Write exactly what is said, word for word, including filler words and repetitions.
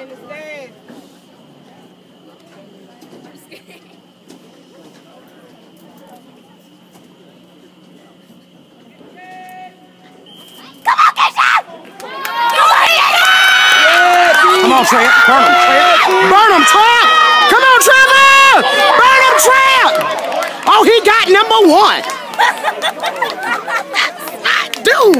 understand. Come on, Keisha! Come on, Trent. Burn him, Trent. Burn him, Trent. Come on, Trevor. Burn him, Trent. Oh, he got number one.